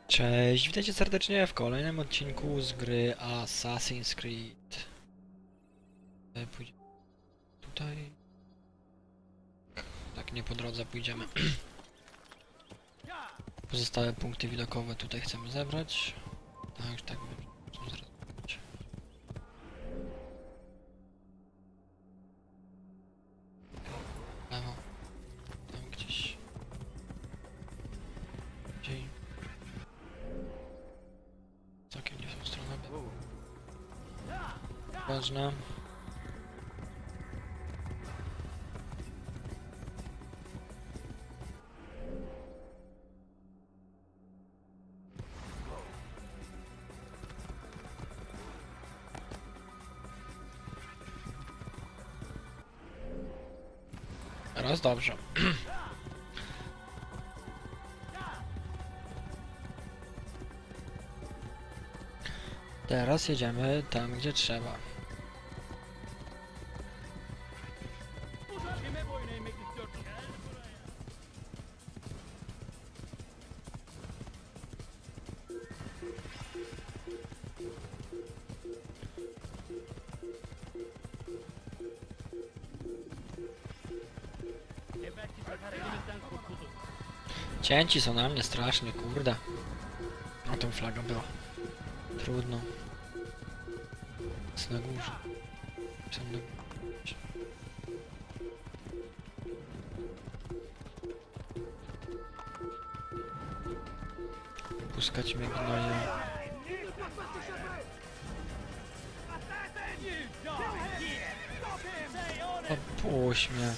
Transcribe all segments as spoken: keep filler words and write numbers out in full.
Cześć, witajcie serdecznie w kolejnym odcinku z gry Assassin's Creed. Pójdziemy tutaj. Tak, nie po drodze pójdziemy. Pozostałe punkty widokowe tutaj chcemy zebrać. Tak, tak, będziemy zaraz robić. Lewo. Tam gdzieś. Gdzieś. Całkiem nie w tą stronę. Ważne. Teraz dobrze. Teraz jedziemy tam, gdzie trzeba. Cięci są na mnie strasznie, kurde. O, tą flagą była. Trudno. Jest na górze. Są na górze. Puskać mnie gnoje. Opuść mnie.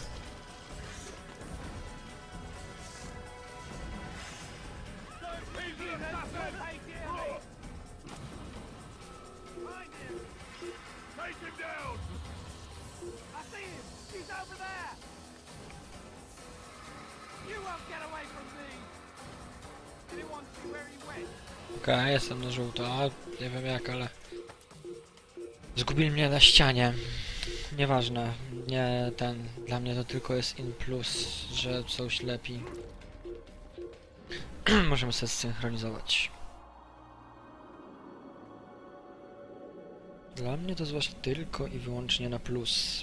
Okej, okay, jestem na żółto, nie wiem jak, ale zgubili mnie na ścianie. Nieważne, nie ten, dla mnie to tylko jest in plus, że są ślepi. Możemy sobie zsynchronizować. Dla mnie to zwłaszcza tylko i wyłącznie na plus.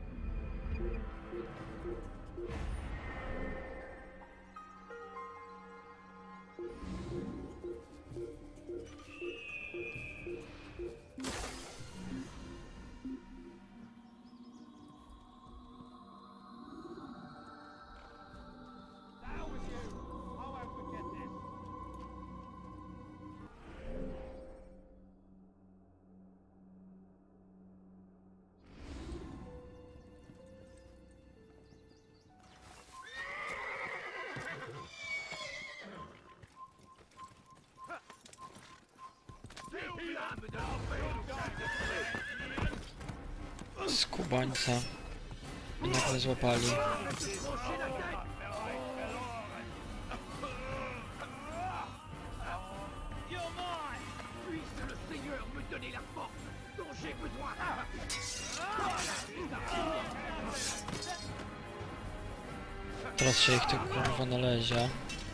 Skubańca. I nagle złapali. Teraz się ich tu kurwa nalezie.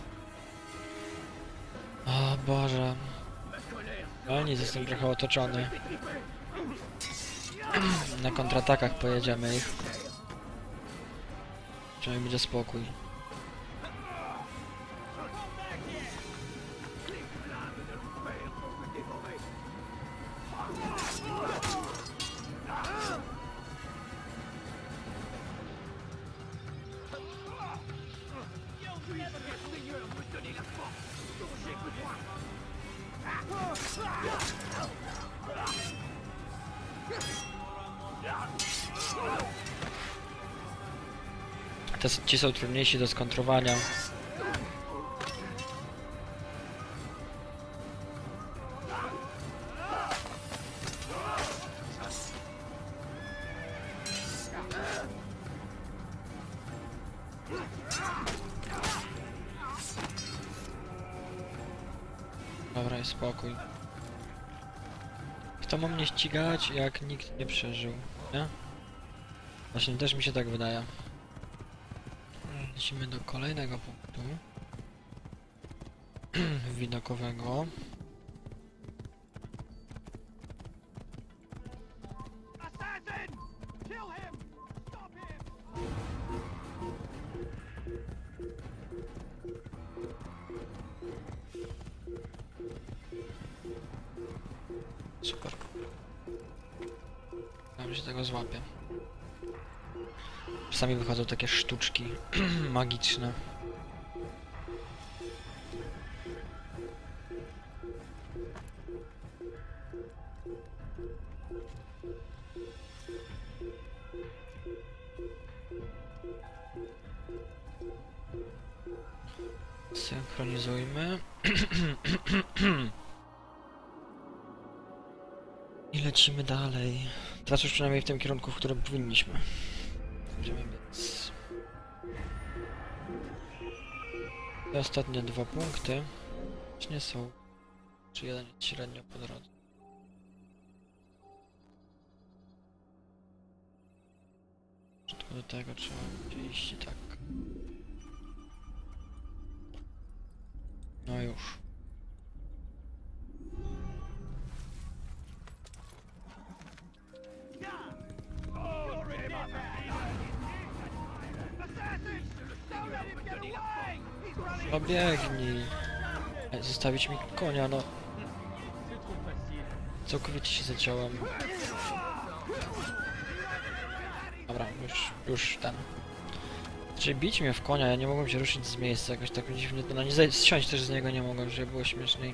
O Boże. Ale nic, jestem trochę otoczony. Na kontratakach pojedziemy ich. Przynajmniej będzie spokój. Te, ci są trudniejsi do skontrowania. Dobra, jest spokój. Kto ma mnie ścigać, jak nikt nie przeżył, nie? Właśnie też mi się tak wydaje. Lecimy do kolejnego punktu. widokowego. Super. Tam się tego złapie. Czasami wychodzą takie sztuczki magiczne. Synchronizujmy. I lecimy dalej. Teraz już przynajmniej w tym kierunku, w którym powinniśmy. Będziemy biec. Te ostatnie dwa punkty nie są. Czy jeden jest średnio po drodze. Tylko do tego trzeba będzie iść i tak. No już. No biegnij. Ej, zostawić mi konia, no. Całkowicie się zaciąłem. Dobra, już, już ten. Czyli bić mnie w konia, ja nie mogłem się ruszyć z miejsca, jakoś tak dziwnie, no nie zsiąść też z niego nie mogłem, żeby było śmieszniej.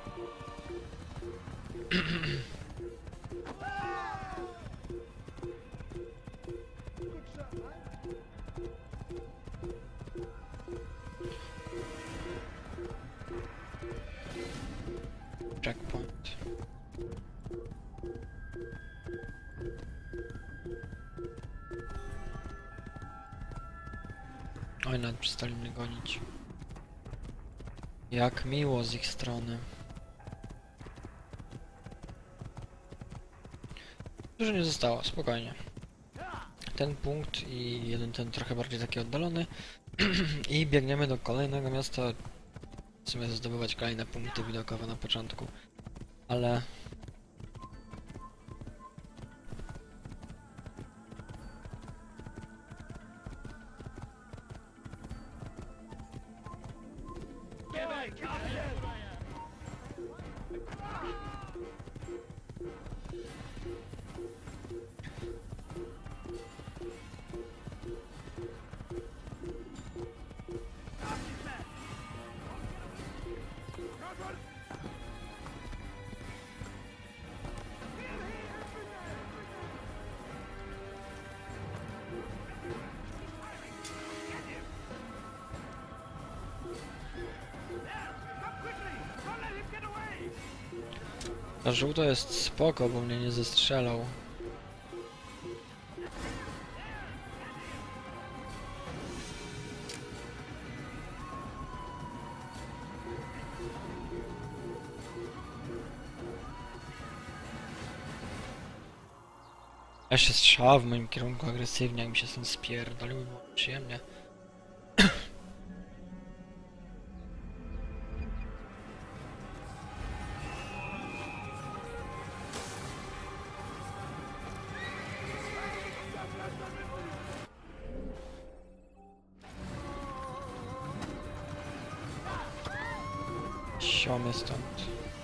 Checkpoint. Oj, nawet przestali mnie gonić. Jak miło z ich strony. Dużo nie zostało, spokojnie. Ten punkt i jeden ten trochę bardziej taki oddalony. I biegniemy do kolejnego miasta. W sumie zdobywać kolejne punkty widokowe na początku. Ale... A żółto jest spoko, bo mnie nie zestrzelał. Jeszcze strzała w moim kierunku agresywnie, jak mi się stąd spierdolił, było przyjemnie. Siomy stąd.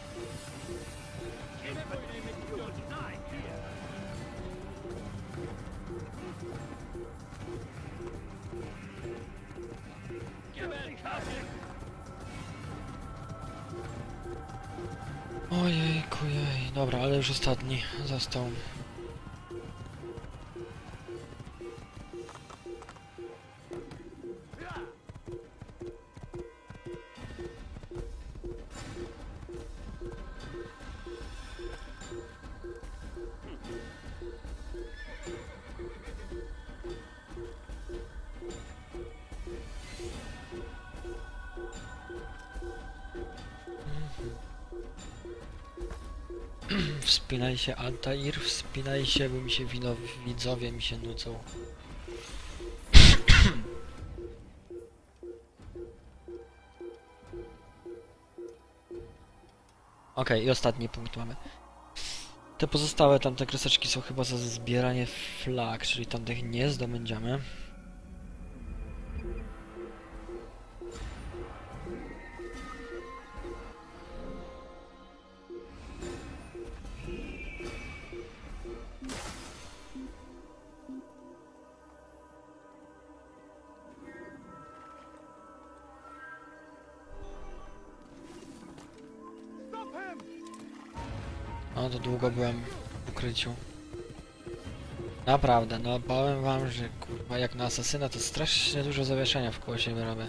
Ojejku, jej. Dobra, ale już ostatni został. Wspinaj się, Altair, wspinaj się, bo mi się wino, widzowie mi się nudzą. Okej, i ostatni punkt mamy. Te pozostałe tamte kreseczki są chyba za zbieranie flag, czyli tamtych nie zdobędziemy. No to długo byłem w ukryciu. Naprawdę, no powiem wam, że kurwa jak na asasyna to strasznie dużo zawieszenia w koło siebie robię.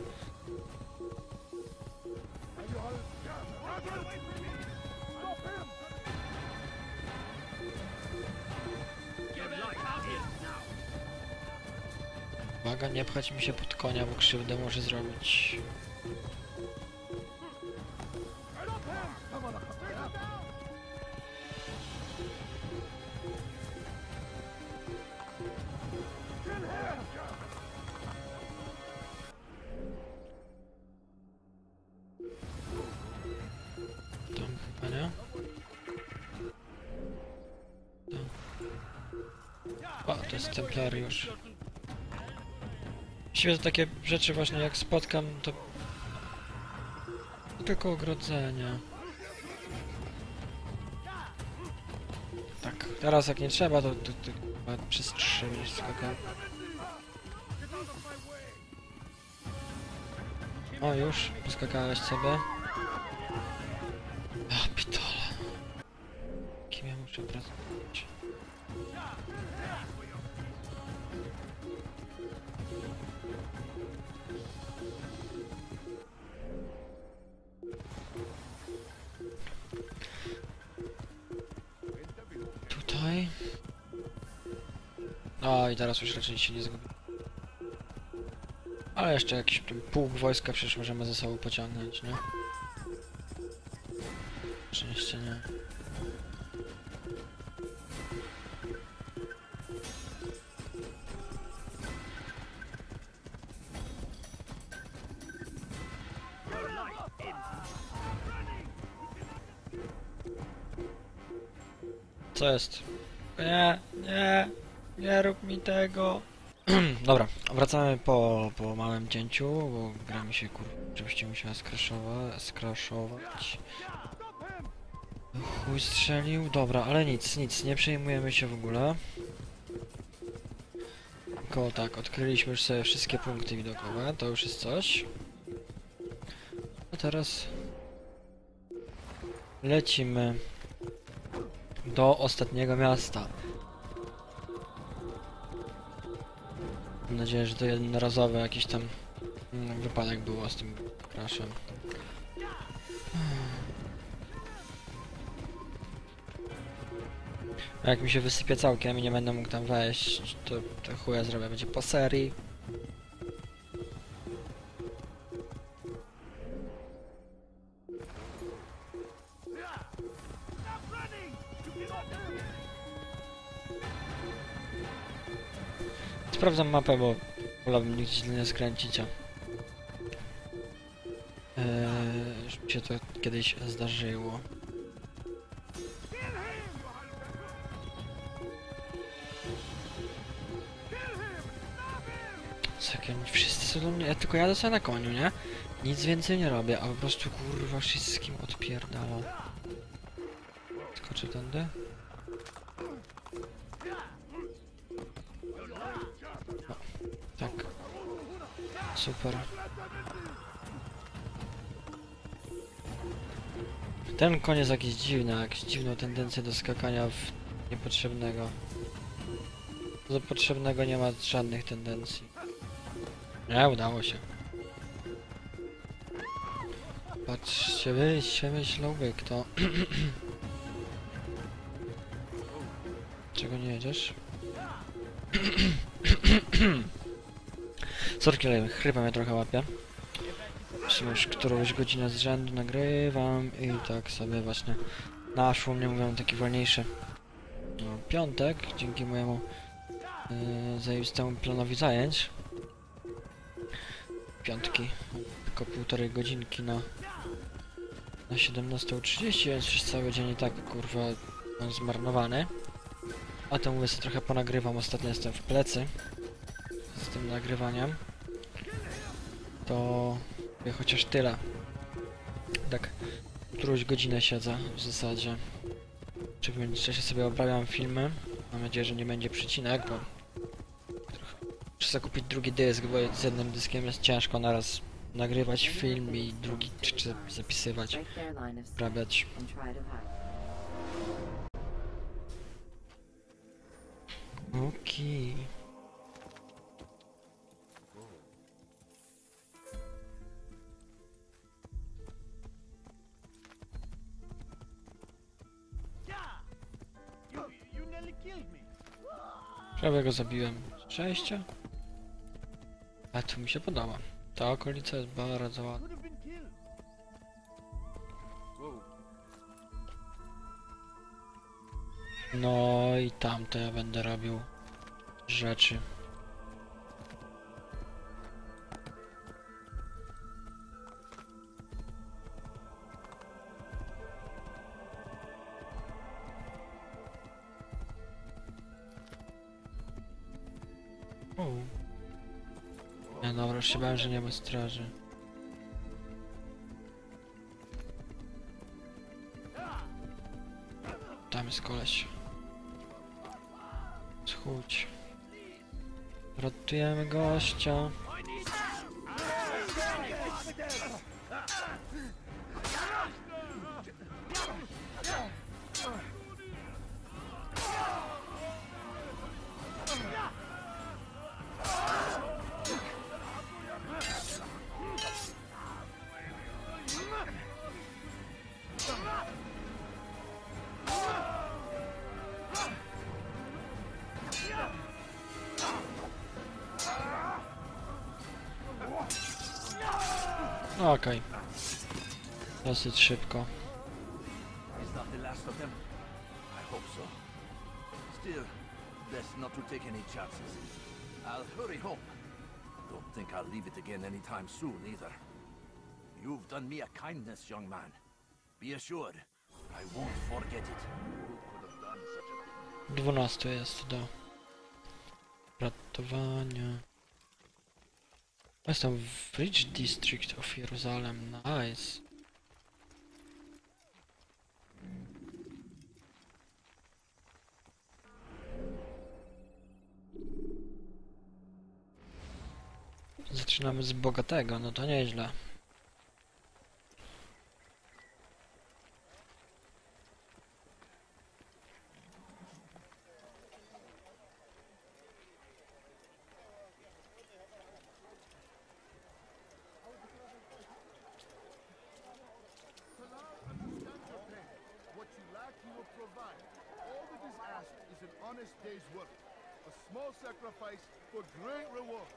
Uwaga, nie pchać mi się pod konia, bo krzywdę może zrobić. Tam chyba nie? O, to jest templariusz. Właściwie to takie rzeczy właśnie jak spotkam, to tylko ogrodzenia. Tak, teraz jak nie trzeba, to, to, to chyba przez trzy już skakał. O, już, poskakałeś sobie. A, pitole. Kim ja muszę pracować? Tutaj. O, i teraz już raczej się nie zgubi. Ale jeszcze jakiś tam pułk wojska przecież możemy ze sobą pociągnąć, nie? Oczywiście nie. Co jest? Nie, nie, nie rób mi tego. Dobra, wracamy po, po małym cięciu, bo gra mi się kur... oczywiście musiała skraszować, skraszować. Chuj strzelił, dobra, ale nic, nic, nie przejmujemy się w ogóle. Tylko tak, odkryliśmy już sobie wszystkie punkty widokowe, to już jest coś. A teraz lecimy do ostatniego miasta. Mam nadzieję, że to jednorazowy jakiś tam mm, wypadek było z tym crashem. A jak mi się wysypie całkiem i nie będę mógł tam wejść, to, to chuja zrobię, będzie po serii. Sprawdzam mapę, bo wolałbym nigdzie źle nie skręcić, a... Eee, już mi się to kiedyś zdarzyło. Co, jak oni wszyscy są do mnie, ja tylko jadę sobie na koniu, nie? Nic więcej nie robię, a po prostu kurwa wszystkim odpierdala. Skoczę tędy? O, tak. Super. Ten koń jest jakiś dziwny, jakąś dziwną tendencję do skakania w niepotrzebnego. Do potrzebnego nie ma żadnych tendencji. Nie, udało się. Patrzcie, wy się myślał by kto. Czego nie jedziesz? Sorki, ale chrypa mnie trochę łapie. Myślę, już którąś godzinę z rzędu nagrywam i tak sobie właśnie naszło mnie, mówią, taki wolniejszy no, piątek, dzięki mojemu yy, zajebistemu planowi zajęć. Piątki, tylko półtorej godzinki na na siedemnastą trzydzieści, więc już cały dzień i tak, kurwa, mam zmarnowany. A to mówię, sobie trochę ponagrywam, ostatnio jestem w plecy z tym nagrywaniem. To ja chociaż tyle. Tak, którąś godzinę siedzę w zasadzie. Czy w międzyczasie sobie obrabiam filmy. Mam nadzieję, że nie będzie przycinek, bo trochę muszę zakupić drugi dysk, bo z jednym dyskiem jest ciężko naraz nagrywać film i drugi czy, czy zapisywać, obrabiać. Okej. Okay. Prawie go zabiłem. Szczęście? A to mi się podoba. Ta okolica jest bardzo ładna. No i tamto ja będę robił rzeczy. O. Nie, dobra, już się bałem, że nie ma straży. Tam jest koleś. Schudź. Ratujemy gościa. Okej. Okay. Dosyć szybko. Is that the last of them? I hope so. Still, best not to take any chances. I'll hurry home. Don't think I'll leave it again anytime soon either. You've done me a kindness, young man. Be assured, I won't forget it. Who could have done such a thing? dwanaście jest do ratowania. Jestem w Rich District of Jerusalem. Nice. Zaczynamy z bogatego, no to nieźle. Honest day's work, a small sacrifice for great rewards.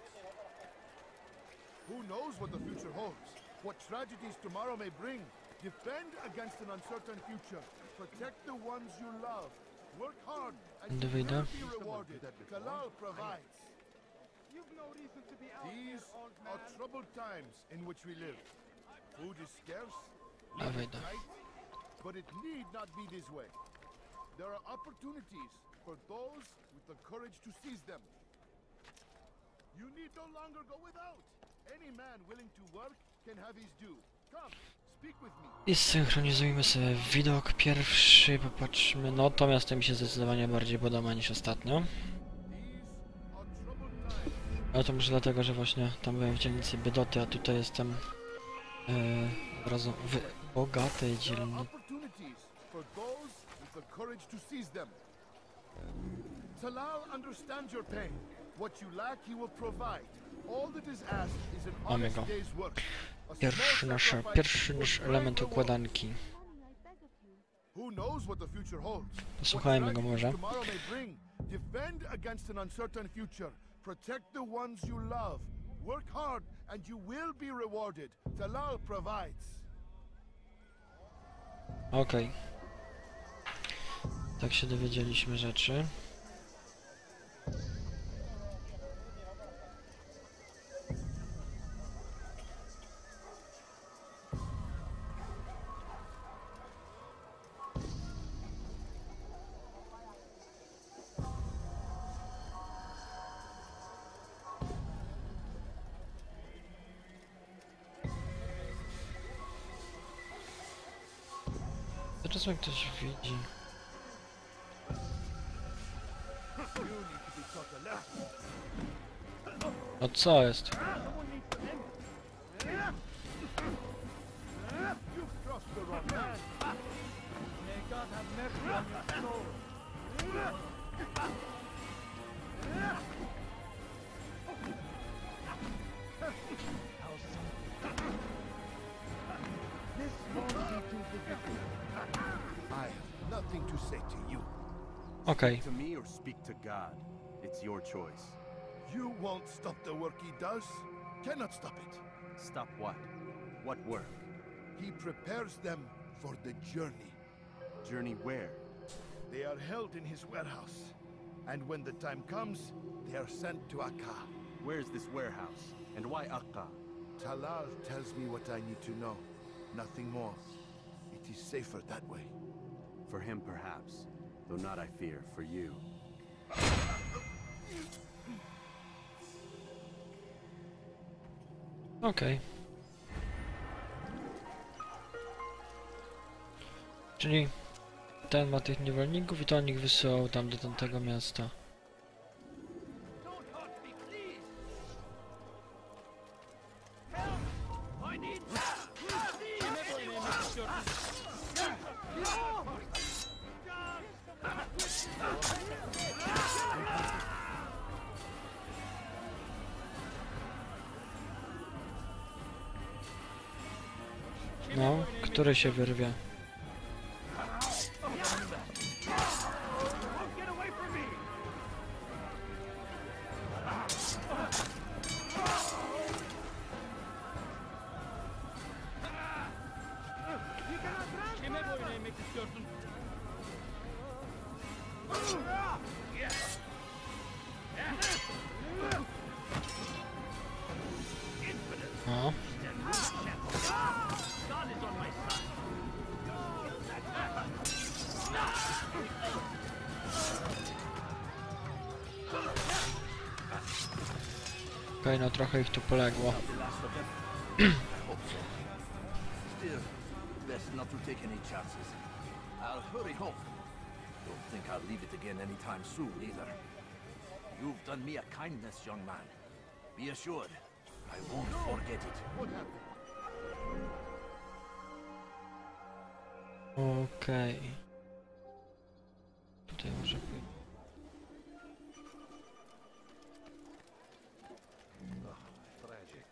Who knows what the future holds, what tragedies tomorrow may bring. Defend against an uncertain future. Protect the ones you love. Work hard and you will be rewarded. Kalal provides. You've no reason to be out These here, old man. Are troubled times in which we live. Food is scarce, living is tight, but it need not be this way. There are opportunities for those with the courage to seize them. You need no longer go without. Any man willing to work can have his due. Come, speak with me. I synchronizujmy sobie widok pierwszy, popatrzmy. No to miasto mi się zdecydowanie bardziej podoba niż ostatnio. Ale to może dlatego, że właśnie tam byłem w dzielnicy Biedoty, a tutaj jestem yy, od razu w bogatej dzielnicy. Talal understands your pain. What you lack, he will provide. All that is asked is an Mamy honest go. day's work. Pierwszy nasz, pierwszy nasz element układanki. Who knows what the future holds? Posłuchajmy go może. Tomorrow may bring. Defend against an uncertain future. Protect the ones you love. Work hard and you will be rewarded. Talal provides. Okej. Okay. Tak się dowiedzieliśmy rzeczy. Teraz mnie ktoś widzi. No co jest? You've crossed the wrong man. May God have mercy on your soul. This won't be too difficult. I have nothing to say to you. Okej. To me or speak to God. It's your choice. You won't stop the work he does. Cannot stop it. Stop what? What work? He prepares them for the journey. Journey where? They are held in his warehouse. And when the time comes, they are sent to Akka. Where's this warehouse? And why Akka? Talal tells me what I need to know. Nothing more. It is safer that way. For him, perhaps. Though not, I fear, for you. Okej. Czyli ten ma tych niewolników i to on ich wysyłał tam do tamtego miasta. Don't hurt me, please! Help! I need No, który się wyrwie? Get away from me! Kime boyun eğmek istiyorsun? No. God is on my side. Okej, no trochę ich tu poległo. The last of them? I hope so. Still, best not to take any chances. I'll hurry home. Don't think I'll leave it again anytime soon either. You've done me a kindness, young man. Be assured, I won't forget it. What happened? Okej. Tutaj może pójść. Tragic.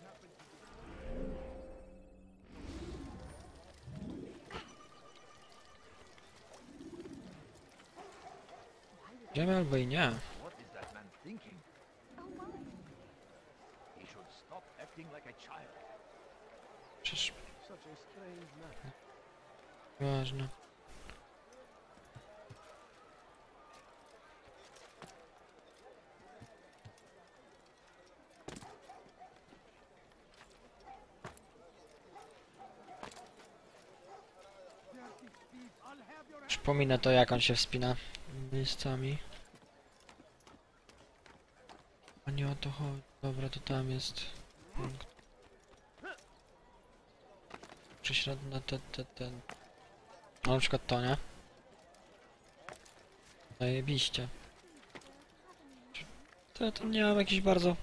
Idziemy albo i nie. What is that man thinking? He should stop acting like a child. Przecież Such a strange man. ważne. Przypominę to, jak on się wspina miejscami. A nie o to chodzi. Dobra, to tam jest punkt. Prześrodne te, te, ten. No, na przykład to, nie? Zajebiście. To ja tam nie mam jakichś bardzo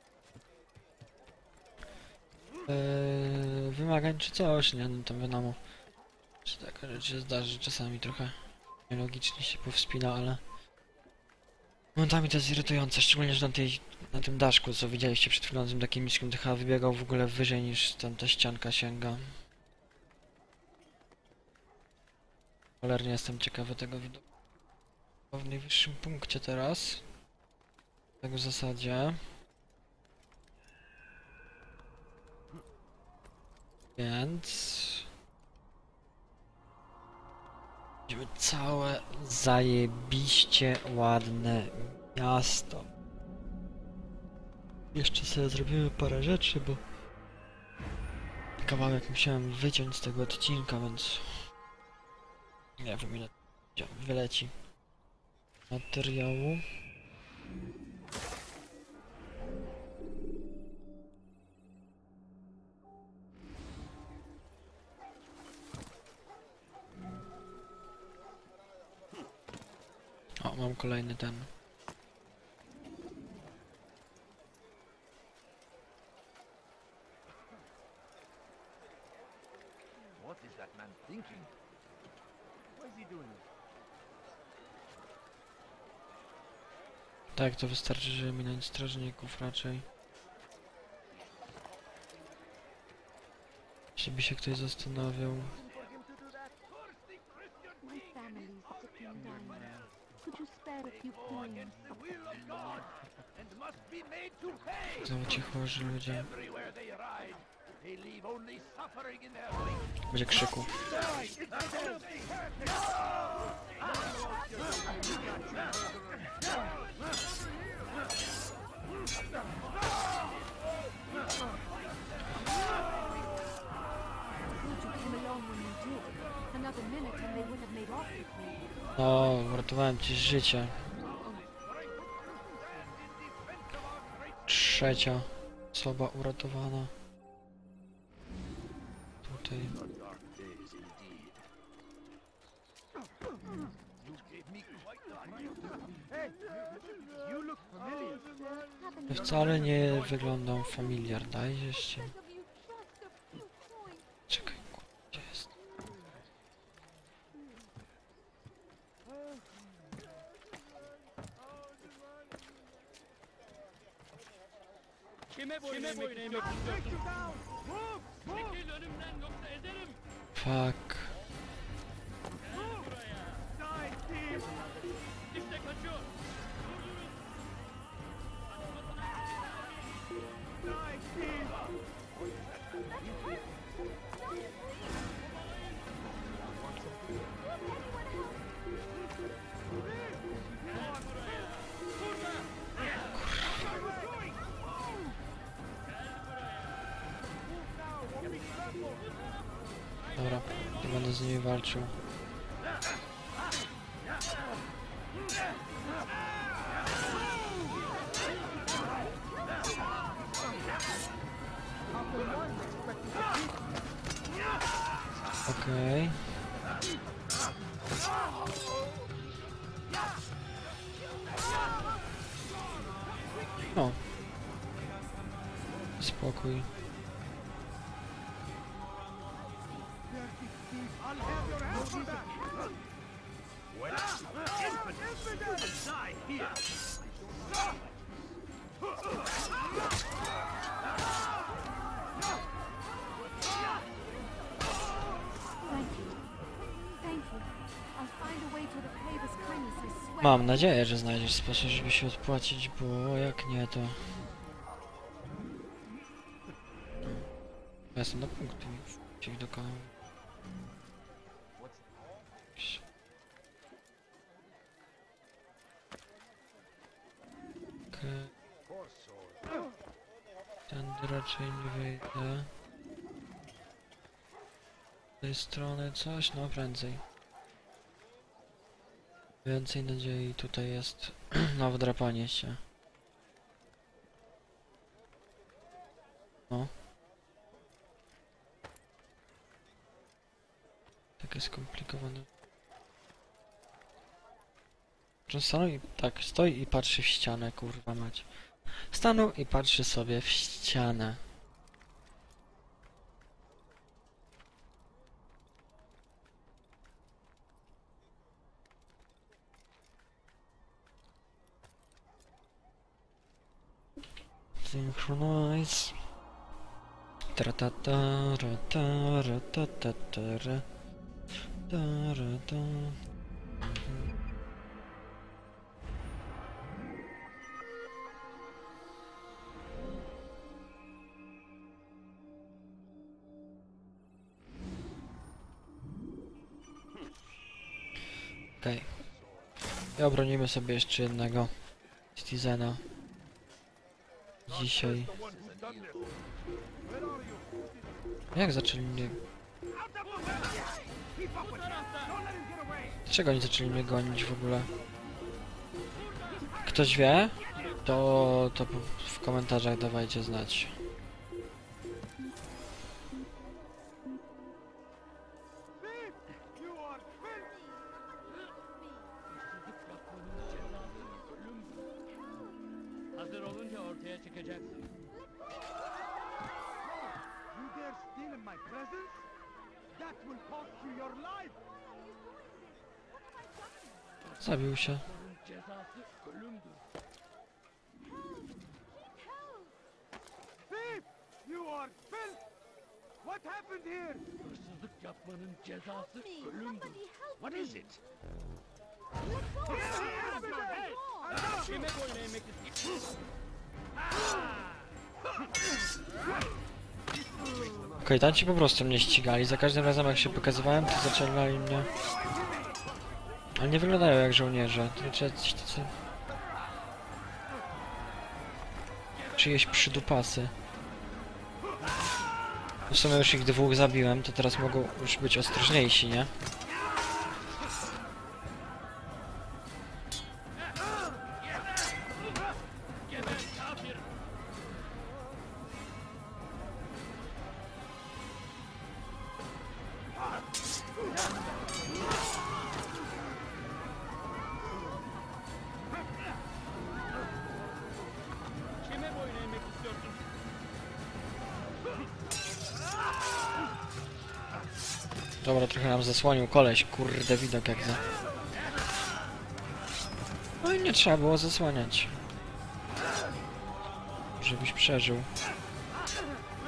yy, wymagań czy coś, nie? No tam wiadomo, że taka rzecz się zdarzy, czasami trochę nielogicznie się powspina, ale momentami to jest irytujące, szczególnie, że na, tej, na tym daszku, co widzieliście przed chwilą, tym takim miskiem, to chyba wybiegał w ogóle wyżej niż tam ta ścianka sięga. Cholernie jestem ciekawy tego widoku. W najwyższym punkcie teraz. Tak w zasadzie. Więc... Widzimy całe zajebiście ładne miasto. Jeszcze sobie zrobimy parę rzeczy, bo kawałek musiałem wyciąć z tego odcinka, więc nie wiem ile wyleci materiału. O, mam kolejny ten. What is that man thinking? Why is he doing this? Tak, to wystarczy, żeby minąć strażników raczej. Jeśli by się ktoś zastanawiał. My family's sick and dying. Could you spare a few coins? The will of God, and must be made to pay. Znowu ci chorzy ludzie. Everywhere they ride, they leave only suffering in their wake. Będzie krzyku. Would you come along when you did? Another minute and they would have made off with me. O, uratowałem ci życie. Trzecia osoba uratowana. Tutaj. Dark days indeed. You gave me quite the fright. You look familiar. Ja wcale nie wyglądam familiar, dajcie się. Of you just a few coins. Czekaj, ku- gdzie jest? Kime boyun eğmek istiyorsun? Çekil önümden yoksa ederim. Fuck. Gel buraya. İşte kaçıyor. Dobra, nie będę z nimi walczył. Okej. O. Spokój. Thank you. Thank you. I'll find a way to repay this kindness, I swear. Mam nadzieję, że znajdziesz sposób, żeby się odpłacić, bo jak nie, to... Ja jestem na punktu, się ich dokonał. Okej. Tędy raczej nie wyjdę. Z tej strony coś, no prędzej. Więcej nadziei tutaj jest na wdrapanie się. No. Takie skomplikowane. Że stoi, tak, stoi i patrzy w ścianę, kurwa mać. Stanął i patrzy sobie w ścianę. Synchronize. Tratata, rata, ratata, tara. Tarata. Mhm. Okej. Okay. I obronimy sobie jeszcze jednego Citizena. Dzisiaj. Jak zaczęli mnie... Dlaczego oni zaczęli mnie gonić w ogóle? Ktoś wie? To, to w komentarzach dawajcie znać. ortaya çıkacaksın. You dare steal in my presence? That will cost you your life! Zabił się. Bunun cezası ölümdür. Thief! You are filth! What happened here? Hırsızlık yapmanın cezası ölümdür. Somebody help What me. is it? Let go of me. Kime boyun eğmek istiyorsun? Okej, tam ci po prostu mnie ścigali. Za każdym razem jak się pokazywałem, to zaczynali mnie. Ale nie wyglądają jak żołnierze. To znaczy jacyś tacy... Czyjeś przydupasy. W sumie już ich dwóch zabiłem, to teraz mogą już być ostrożniejsi, nie? Kime boyun eğmek istiyorsun? Dobra, trochę nam zasłonił koleś, kurde widok jak za... No i nie trzeba było zasłaniać. Żebyś przeżył. Thank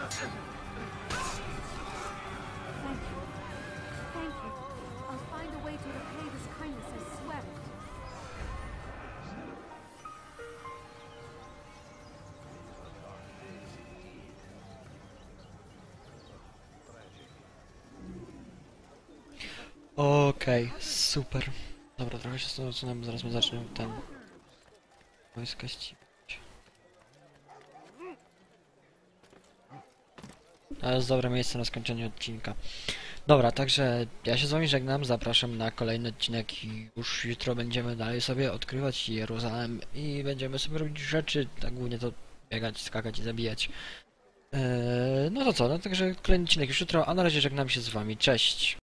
you. Thank you. I'll find a way to repay this kindness, I swear it. Okej, super. Dobra, trochę się stąd odsunę, zaraz mnie zacznie ten... wojska ścigać. To jest dobre miejsce na skończenie odcinka. Dobra, także ja się z wami żegnam, zapraszam na kolejny odcinek i już jutro będziemy dalej sobie odkrywać Jeruzalem i będziemy sobie robić rzeczy, tak głównie to biegać, skakać i zabijać. Eee, no to co, no także kolejny odcinek już jutro, a na razie żegnam się z wami, cześć!